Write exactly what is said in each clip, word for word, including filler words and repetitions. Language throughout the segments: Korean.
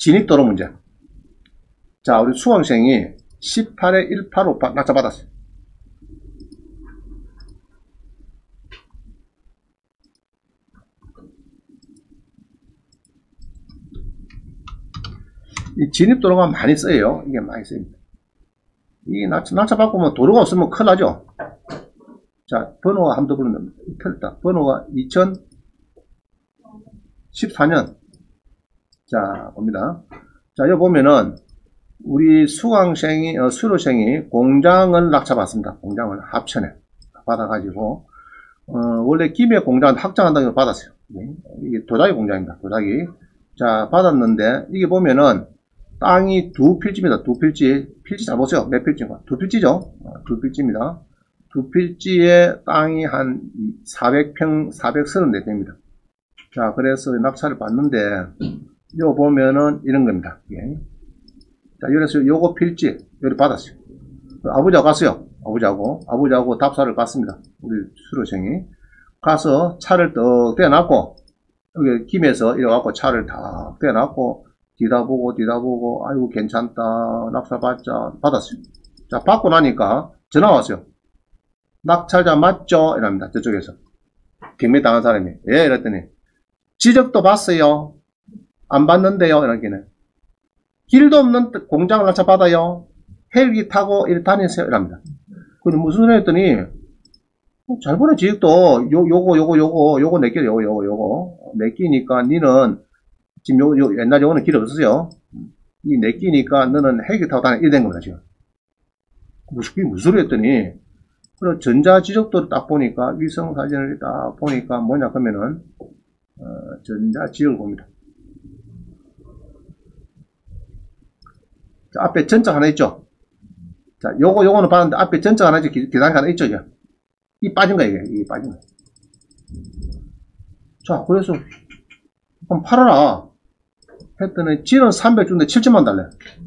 진입도로 문제. 자, 우리 수강생이 십팔에 백팔십오 낙차 받았어요. 이 진입도로가 많이 써요. 이게 많이 쓰입니다. 이 낙차, 낙차 바꾸면 도로가 없으면 큰일 나죠. 자, 번호가 한번 더 부르면 틀렸다. 번호가 이천십사 년. 자, 봅니다. 자, 여기 보면은 우리 수강생이, 어, 수료생이 공장을 낙차 받습니다. 공장을 합천에 받아가지고, 어, 원래 김해 공장은 확장한다고 해서 받았어요. 이게 도자기 공장입니다. 도자기. 자, 받았는데, 이게 보면은 땅이 두 필지입니다. 두 필지. 필지 잘 보세요. 몇 필지인가? 두 필지죠? 어, 두 필지입니다. 두 필지에 땅이 한 사백 평, 사백삼십사 평입니다. 자, 그래서 낙찰을 받는데, 요 보면은 이런 겁니다. 예. 자, 그래서 요거 필지, 여기 받았어요. 아버지하고 갔어요. 아버지하고. 아버지하고 답사를 갔습니다. 우리 수료생이. 가서 차를 떡 떼어놨고, 여기 김에서 이래갖고 차를 다 떼어놨고, 뒤다보고, 뒤다보고, 아이고, 괜찮다. 낙찰 받자. 받았어요. 자, 받고 나니까 전화 왔어요. 낙찰자 맞죠? 이랍니다. 저쪽에서. 경매 당한 사람이. 예, 이랬더니. 지적도 봤어요. 안 봤는데요. 이렇게는. 길도 없는 공장을 낙찰 받아요. 헬기 타고 이렇게 다니세요. 이랍니다. 그럼 무슨 소리 했더니, 잘 보내, 지적도. 요, 요거, 요거, 요거, 요거 내 끼, 요거, 요거, 요거. 내 끼니까 니는, 지금 요, 요, 옛날 요거는 길 없었어요. 이 내 끼니까 너는 헬기 타고 다니, 이래 된 겁니다, 지금. 무슨, 무슨 소리 했더니, 그리고 전자지적도를 딱 보니까, 위성사진을 딱 보니까 뭐냐, 그러면은, 어, 전자지역을 봅니다. 자, 앞에 전자 하나 있죠? 자, 요거, 요거는 봤는데, 앞에 전자 하나 있죠? 계단이 하나 있죠? 이게. 이 빠진 거야, 이게. 이게 빠진 거야. 자, 그래서, 그럼 팔아라. 했더니, 지는 삼백 주인데 칠천만 달래.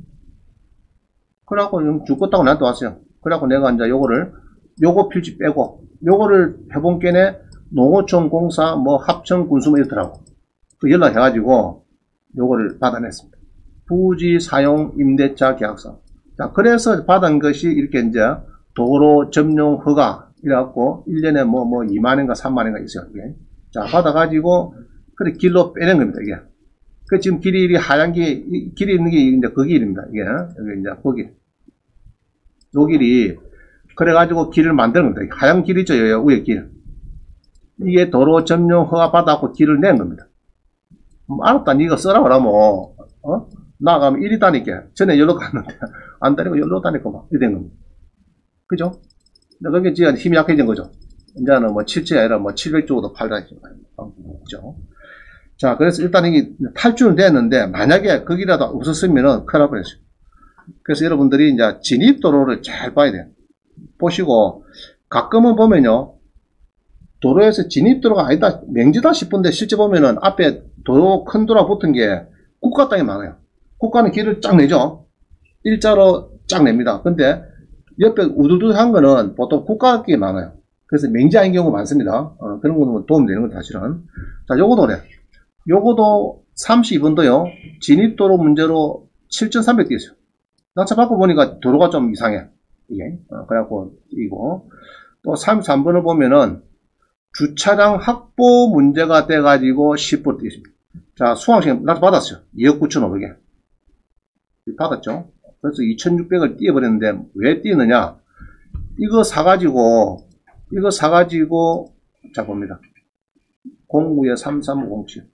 그래갖고, 죽겠다고 나한테 왔어요. 그래갖고 내가 이제 요거를, 요거 필지 빼고, 요거를 해본 게네, 농어촌 공사, 뭐, 합천 군수 뭐 이렇더라고. 그 연락해가지고, 요거를 받아냈습니다. 부지 사용 임대차 계약서. 자, 그래서 받은 것이 이렇게 이제, 도로 점용 허가, 이래갖고, 일 년에 뭐, 뭐, 이만 원인가 삼만 원인가 있어요. 이게. 자, 받아가지고, 그래, 길로 빼낸 겁니다, 이게. 그, 지금 길이, 하얀 게, 길이 있는 게 이제 그 길입니다, 이게. 여기 이제, 거기. 요 길이, 그래가지고 길을 만드는 겁니다. 하얀 길 있죠, 여기 위에 길. 이게 도로 점용 허가 받아갖고 길을 낸 겁니다. 알았다, 니가 써라, 그러면, 어? 나가면 이리 다니까. 전에 여기로 갔는데, 안 다니고 여기로 다니고 막, 이래 된 겁니다. 그죠? 그게 진짜 힘이 약해진 거죠. 이제는 뭐 칠천이 아니라 뭐 칠백 주고도 팔다니죠. 그죠? 자, 그래서 일단 이게 탈주는 됐는데, 만약에 거기라도 없었으면은 큰일 날 뻔했어요. 그래서 여러분들이 이제 진입도로를 잘 봐야 돼요. 보시고, 가끔은 보면요, 도로에서 진입도로가 아니다, 맹지다 싶은데, 실제 보면은 앞에 도로 큰 도로가 붙은 게 국가 땅이 많아요. 국가는 길을 쫙 내죠. 일자로 쫙 냅니다. 근데 옆에 우두두한 거는 보통 국가끼리 많아요. 그래서 맹지 아닌 경우가 많습니다. 어, 그런 거는 도움이 되는 거죠, 사실은. 자, 요거도 그래. 요거도 삼십이 번도요, 진입도로 문제로 칠천삼백 개 있어요. 낙차 받고 보니까 도로가 좀 이상해. 이게. 어, 그래갖고, 이거. 또 삼십삼 번을 보면은, 주차장 확보 문제가 돼가지고 십 번 띄 있습니다. 자, 수강생 낙차 받았어요. 이억 구천오백 개. 받았죠. 그래서 이천육백을 띄어버렸는데, 왜 띄느냐? 이거 사가지고, 이거 사가지고, 자, 봅니다. 공구에 삼삼오공칠.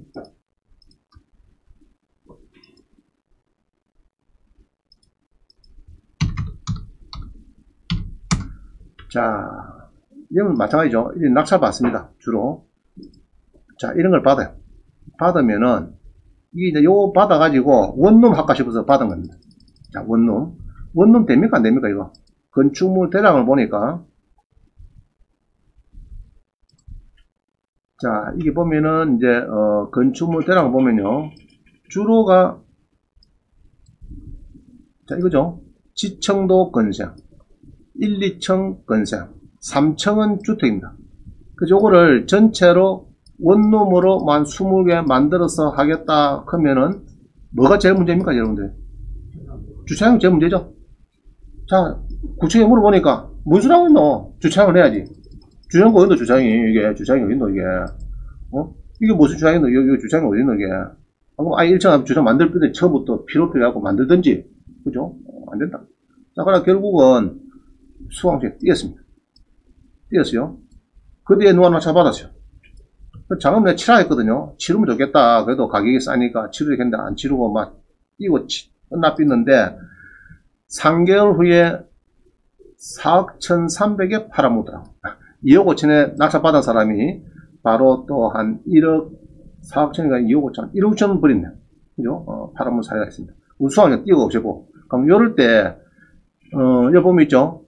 자, 이건 마찬가지죠. 낙찰 받습니다. 주로. 자, 이런 걸 받아요. 받으면은, 이게 이제 요거 받아가지고, 원룸 할까 싶어서 받은 겁니다. 자, 원룸. 원룸 됩니까? 안 됩니까? 이거. 건축물 대량을 보니까. 자, 이게 보면은, 이제, 어, 건축물 대량을 보면요. 주로가, 자, 이거죠. 지청도 건설. 일, 이 층 건설. 삼 층은 주택입니다. 그래서 요거를 전체로 원룸으로 만 이십 개 만들어서 하겠다 하면은 뭐가 제일 문제입니까, 여러분들? 주차장이 제일 문제죠? 자, 구청에 물어보니까, 뭔 소리 하고 있노? 주차장을 해야지. 주차장이 어딨노, 주차장이, 이게. 주차장이 어딨노, 이게. 어? 이게 무슨 주차장이노, 여기 주차장이 어딨노, 이게. 그럼 아예 일 층 주차장 만들 때는 처음부터 필요 필요하고 만들든지, 그죠? 어, 안 된다. 자, 그러나 결국은 수강생이 뛰었습니다. 뛰었어요. 그 뒤에 누가 낙찰받았어요. 장은 내가 치라 했거든요. 치르면 좋겠다. 그래도 가격이 싸니까 치르겠는데 안 치르고 막 뛰고 끝나 삐는데 삼 개월 후에 사억 천삼백에 팔아먹더라고. 이억 오천에 낙찰받은 사람이 바로 또 한 일억 사억 천인가 이억 오천, 일억 오천 버렸네. 그죠? 어, 팔아먹은 사례가 있습니다. 우수하게 뛰어가 없애고. 그럼 요럴 때, 어, 여기 보면 있죠?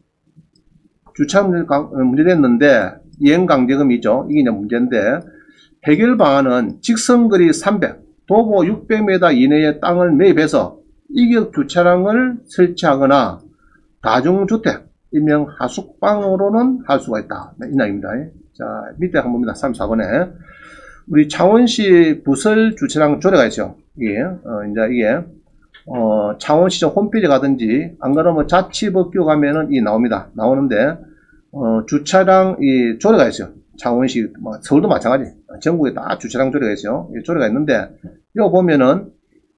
주차 문제됐는데, 이행강제금이 있죠? 이게 이제 문제인데, 해결 방안은 직선거리 삼백, 도보 육백 미터 이내의 땅을 매입해서 이격 주차장을 설치하거나 다중주택, 일명 하숙방으로는 할 수가 있다. 이 이야기입니다. 자, 밑에 한번 봅니다. 삼십사 번에. 우리 창원시 부설 주차장 조례가 있죠. 이게, 어, 이제 이게, 어, 창원시청 홈페이지 가든지, 안 그러면 자치법규 가면은 이 나옵니다. 나오는데, 어, 주차장 이 조례가 있어요. 창원시, 뭐, 서울도 마찬가지. 전국에 다 주차장 조례가 있어요. 이 조례가 있는데, 이거 보면은,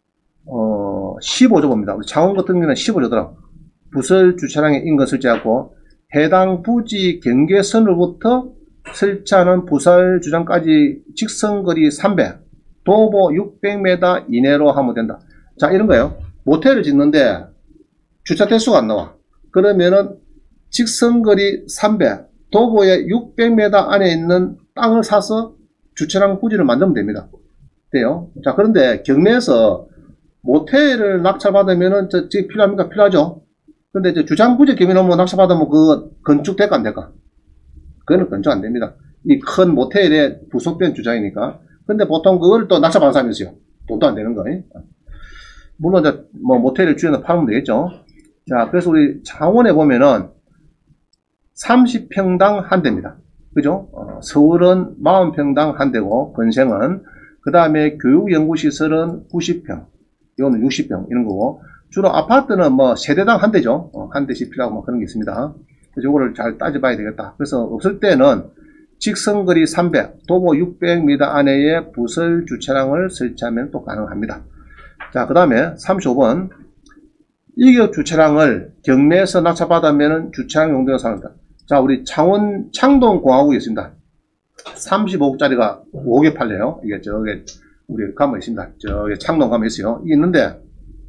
어, 십오 조 봅니다. 우리 창원 같은 경우는 십오 조더라고. 부설 주차장에 인근 설치하고, 해당 부지 경계선으로부터 설치하는 부설 주차장까지 직선거리 삼백, 도보 육백 미터 이내로 하면 된다. 자, 이런 거예요. 모텔을 짓는데, 주차 대수가 안 나와. 그러면은, 직선거리 삼백, 도보에 육백 미터 안에 있는 땅을 사서 주차장 부지를 만들면 됩니다. 돼요. 자, 그런데 경매에서 모텔을 낙찰받으면은 저, 저 필요합니까? 필요하죠. 근데 이제 주차장 부지 경매는 뭐 낙찰받으면 그거 건축될까 안 될까? 그거는 건축 안 됩니다. 이 큰 모텔에 부속된 주차장이니까. 근데 보통 그걸 또 낙찰받는 사람이 있어요. 돈도 안 되는 거예요. 물론 이제 뭐 모텔을 주변에 팔면 되겠죠. 자, 그래서 우리 창원에 보면은 삼십 평당 한 대입니다. 그죠? 어, 서울은 사십 평당 한 대고, 건생은. 그 다음에 교육연구시설은 구십 평. 이거는 육십 평. 이런 거고. 주로 아파트는 뭐 세대당 한 대죠. 어, 한 대씩 필요하고 뭐 그런 게 있습니다. 그래서 이거를 잘 따져봐야 되겠다. 그래서 없을 때는 직선거리 삼백, 도보 육백 미터 안에의 부설 주차장을 설치하면 또 가능합니다. 자, 그 다음에 삼십오 번. 이격 주차장을 경매에서 낙찰받으면 주차장 용도로 사용한다. 자, 우리 창원 창동공화국이 있습니다. 삼십오 억짜리가 오억에 팔려요. 이게 저게 우리 가면 있습니다. 저기 창동 가면 있어요. 이게 있는데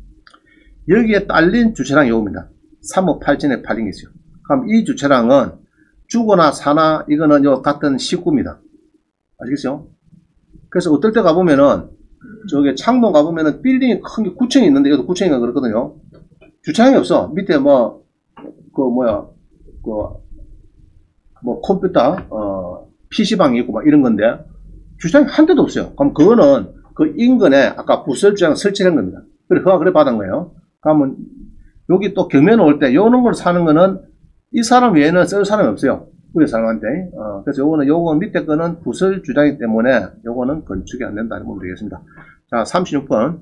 여기에 딸린 주차장이 요겁니다. 삼억 팔천에 팔린 게 있어요. 그럼 이 주차장은 주거나 사나 이거는 요 같은 식구입니다. 아시겠어요? 그래서 어떨 때 가보면은 저기 창동 가보면은 빌딩이 큰 게 구층이 있는데 여기도 구층인가 그렇거든요. 주차장이 없어. 밑에 뭐 그 뭐야 그 뭐 컴퓨터 어 피시방이 있고 막 이런 건데 주차장이 한 대도 없어요. 그럼 그거는 그 인근에 아까 부설 주차장 설치한 겁니다. 그래 허가 그래 받은 거예요. 그러면 여기 또 경매 놓을 때 요런 걸 사는 거는 이 사람 외에는 쓸 사람이 없어요. 우리 사람한테. 어, 그래서 요거는 요거 밑에 거는 부설 주차장이기 때문에 요거는 건축이 안 된다. 이렇게 보면 되겠습니다. 자, 삼십육 번.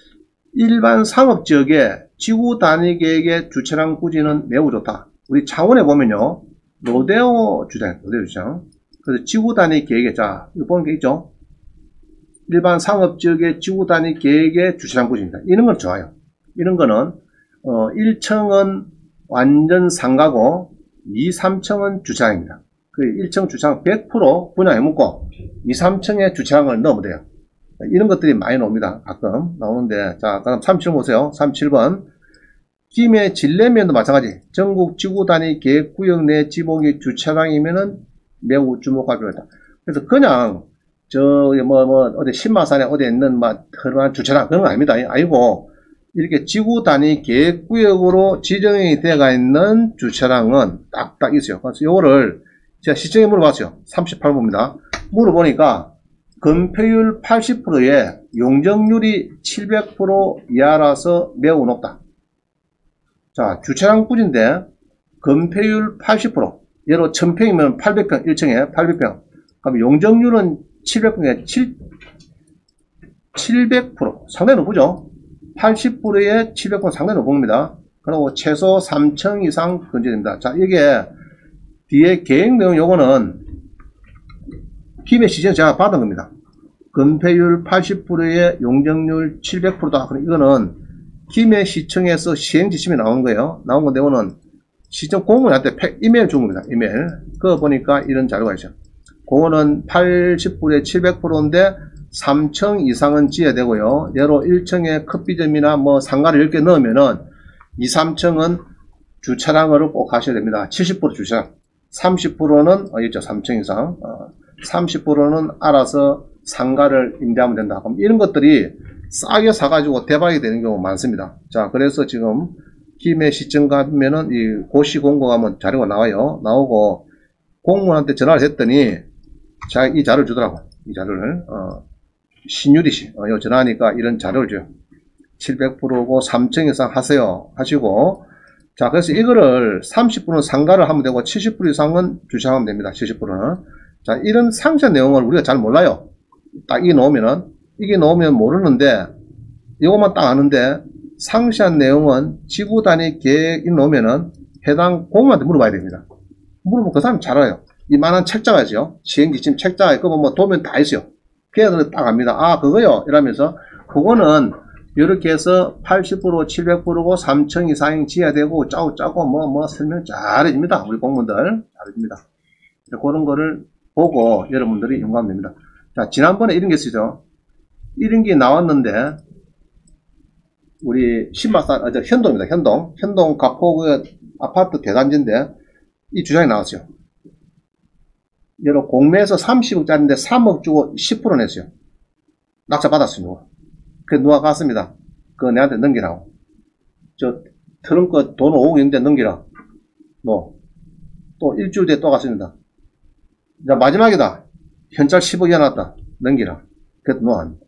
일반 상업지역에 지구 단위 계획의 주차장 부지는 매우 좋다. 우리 창원에 보면요. 로데오 주차장, 로데오 주차장. 그래서 지구 단위 계획에, 자, 이거 보는 게 있죠? 일반 상업지역의 지구 단위 계획의 주차장 부지입니다. 이런 건 좋아요. 이런 거는, 어, 일 층은 완전 상가고, 이, 삼 층은 주차장입니다. 그 일 층 주차장 백 퍼센트 분양해먹고, 이, 삼 층에 주차장을 넣으면 돼요. 이런 것들이 많이 나옵니다. 가끔 나오는데, 자, 그다음 삼십칠 번 보세요. 삼십칠 번. 김해 진례면도 마찬가지. 전국 지구 단위 계획구역 내 지목이 주차장이면은 매우 주목할 필요가 있다. 그래서 그냥, 저, 뭐, 뭐, 어디 신마산에 어디에 있는, 막, 허름한 주차장, 그런 거 아닙니다. 아니고, 이렇게 지구 단위 계획구역으로 지정이 되어가 있는 주차장은 딱딱 있어요. 그래서 요거를 제가 시청에 물어봤어요. 삼십팔 번입니다. 물어보니까, 건폐율 팔십 퍼센트에 용적률이 칠백 퍼센트 이하라서 매우 높다. 자, 주차장 부지인데 건폐율 팔십 퍼센트, 예로 천 평이면 팔백 평, 일 층에 팔백 평. 그럼 용적률은 칠백 평에 칠백 퍼센트, 상당히 높죠? 팔십 불에 칠백 불 상당히 높은 겁니다. 그리고 최소 삼천 이상 건재됩니다. 자, 이게 뒤에 계획 내용 요거는 기매 시청 제가 받은 겁니다. 건폐율 팔십 불에 용적률 칠백 퍼센트다. 그럼 이거는 기매 시청에서 시행 지침이 나온 거예요. 나온 건데 이거는 시청 공무원한테 이메일 준 겁니다. 이메일. 그거 보니까 이런 자료가 있죠. 그거는 팔십 불에 칠백 퍼센트인데 삼 층 이상은 지어야 되고요. 예로 일 층에 커피점이나 뭐 상가를 열 개 넣으면은 이, 삼 층은 주차장을 꼭 하셔야 됩니다. 칠십 퍼센트 주차장. 삼십 퍼센트는, 어, 있죠. 삼 층 이상. 어, 삼십 퍼센트는 알아서 상가를 임대하면 된다. 그럼 이런 것들이 싸게 사가지고 대박이 되는 경우가 많습니다. 자, 그래서 지금 기매 시청 가면은 이 고시 공고 가면 자료가 나와요. 나오고 공무원한테 전화를 했더니 자, 이 자료를 주더라고. 이 자료를. 어, 신유리 씨. 어, 요 전화하니까 이런 자료를 줘요. 칠백 퍼센트고 삼 층 이상 하세요. 하시고. 자, 그래서 이거를 삼십 퍼센트 상가를 하면 되고 칠십 퍼센트 이상은 주차하면 됩니다. 칠십 퍼센트는. 자, 이런 상세 내용을 우리가 잘 몰라요. 딱 이게 놓으면은, 이게 놓으면 모르는데, 이것만 딱 아는데, 상세한 내용은 지구 단위 계획이 놓으면은 해당 공무원한테 물어봐야 됩니다. 물어보면 그 사람이 잘 알아요. 이만한 책자가죠. 시행지침 책자가 그거 뭐 도면 다 있어요. 그래서 딱 압니다. 아, 그거요. 이러면서, 그거는 이렇게 해서 팔십 퍼센트, 칠백 퍼센트고 삼 층 이상 지어야 되고, 짜고 짜고 뭐, 뭐 설명 잘해줍니다. 우리 공무원들. 잘해줍니다. 그런 거를 보고 여러분들이 연구하면 됩니다. 자, 지난번에 이런 게 있었죠. 이런 게 나왔는데, 우리 신마산, 어, 저 현동입니다. 현동. 현동 가포 그 아파트 대단지인데, 이 주장이 나왔어요. 여러 공매에서 삼십억짜리인데 삼억 주고 십 퍼센트 냈어요. 낙찰 받았어요. 그래서 누가 갔습니다. 그거 내한테 넘기라고. 저, 트렁크 돈 오억 있는데 넘기라. 뭐, 또 일주일 뒤에 또 갔습니다. 자, 마지막이다. 현찰 십억이 해놨다. 넘기라. 그래도 노합니다.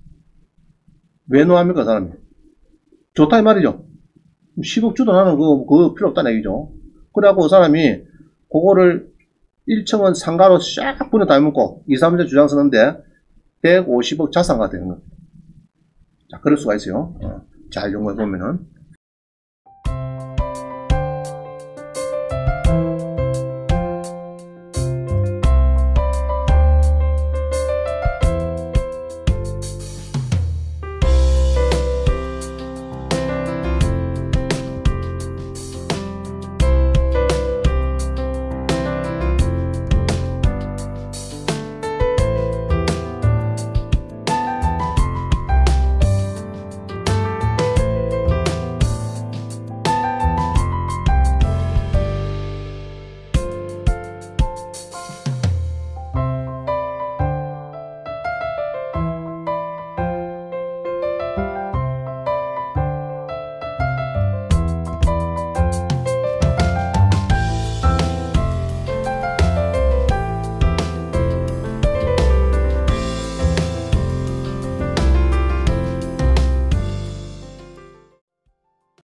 왜 노합니까, 사람이? 좋다, 이 말이죠. 십억 주도 나는 그거, 그거 필요 없다는 얘기죠. 그래갖고 그 사람이, 그거를 일 층은 상가로 싹 분에 다 묶고, 이, 삼 층 주장 쓰는데, 백오십억 자산가 되는 겁니다. 자, 그럴 수가 있어요. 어, 잘 연구해 보면은.